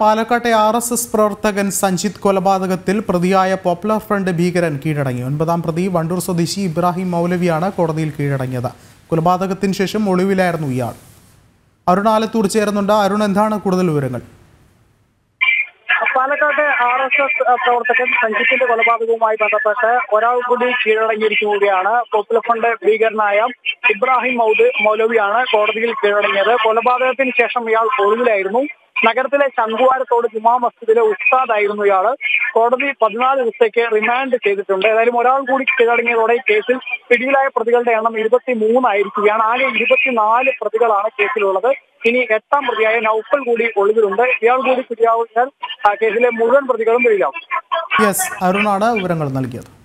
പാലക്കാട്ടെ RSS പ്രവർത്തകൻ സഞ്ജിത്ത് കൊലപാതകത്തിൽ പ്രതിയായ പോപ്പുലർ ഫ്രണ്ട് ഭീകരൻ കീഴടങ്ങി. 9ാം പ്രതി വണ്ടൂർ സ്വദേശി ഇബ്രാഹിം മൗലവിയാണ് കോടതിയിൽ കീഴടങ്ങിയത്. കൊലപാതകത്തിന് ശേഷം ഒളിവിലായിരുന്നു ഇയാൾ. അരുൺ ആലത്തൂർ ചേരുന്നുണ്ട്. അരുൺ, എന്താണ് കൂടുതൽ വിവരങ്ങൾ? പാലക്കാട്ടെ RSS പ്രവർത്തകൻ സഞ്ജിത്തിന്റെ കൊലപാതകവുമായി ബന്ധപ്പെട്ട് ഒരാൾ കൂടി കീഴടങ്ങിയിരിക്കുകയാണ്. പോപ്പുലർ ഫ്രണ്ട് ഭീകരനായ ഇബ്രാഹിം മൗലവിയാണ് കോടതിയിൽ കീഴടങ്ങിയത്. കൊലപാതകത്തിന് ശേഷം ഇയാൾ ഒളിവിലായിരുന്നു. നഗരത്തിലെ ശംഖുവാരത്തോട് ജുമാ മസ്ജിദിലെ ഉസ്താദായിരുന്നു ഇയാള്. കോടതി 14 ദിവസത്തേക്ക് റിമാൻഡ് ചെയ്തിട്ടുണ്ട്. ഏതായാലും ഒരാൾ കൂടി കീഴടങ്ങിയതോടെ കേസിൽ പിടിയിലായ പ്രതികളുടെ എണ്ണം 23 ആയിരിക്കുകയാണ്. ആകെ 24 പ്രതികളാണ് കേസിലുള്ളത്. ഇനി 8ാം പ്രതിയായ നൗഫൽ കൂടി ഒളിവിലുണ്ട്. ഇയാൾ കൂടി പിടിയാവുന്നതിനാൽ കേസിലെ മുഴുവൻ പ്രതികളും പിടിയിലാവും. അരുണാണ് വിവരങ്ങൾ നൽകിയത്.